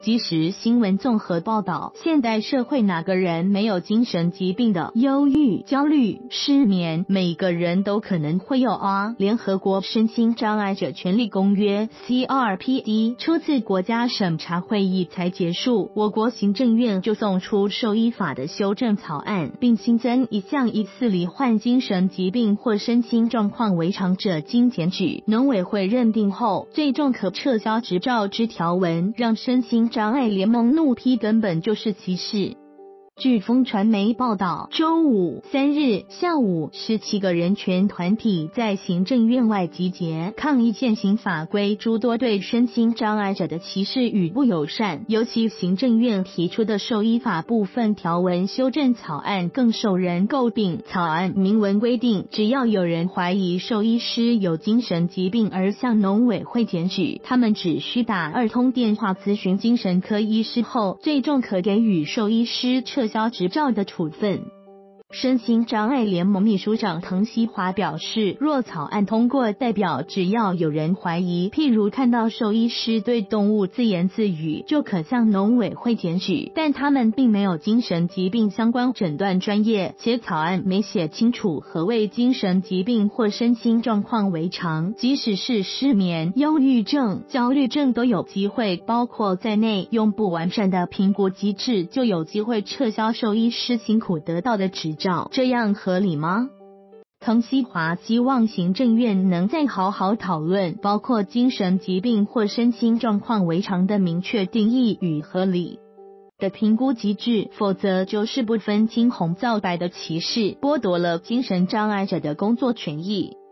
即时新闻综合报道，现代社会哪个人没有精神疾病的？忧郁、焦虑、失眠，每个人都可能会有啊。联合国身心障碍者权利公约 CRPD 初次国家审查会议才结束，我国行政院就送出兽医法的修正草案，并新增一项疑似罹患精神疾病或身心状况违常者经检举，农委会认定后，最重可撤销执照之条文，让身心障碍联盟怒批根本就是歧视。据风传媒报道，周五3日下午，17个人权团体在行政院外集结，抗议现行法规诸多对身心障碍者的歧视与不友善，尤其行政院提出的兽医法部分条文修正草案更受人诟病。草案明文规定，只要有人怀疑兽医师有精神疾病而向农委会检举，他们只需打2通电话咨询精神科医师后，最重可给予兽医师撤销执照的处分。身心障碍联盟秘书长滕西华表示，若草案通过，代表只要有人怀疑，譬如看到兽医师对动物自言自语，就可向农委会检举，但他们并没有精神疾病相关诊断专业，且草案没写清楚何谓精神疾病或身心状况违常，即使是失眠、忧郁症、焦虑症都有机会包括在内，用不完善的评估机制就有机会撤销兽医师辛苦得到的执照，这样合理吗？滕西华希望行政院能再好好讨论包括精神疾病或身心状况违常的明确定义与合理的评估机制，否则就是不分青红皂白的歧视，剥夺了精神障碍者的工作权益。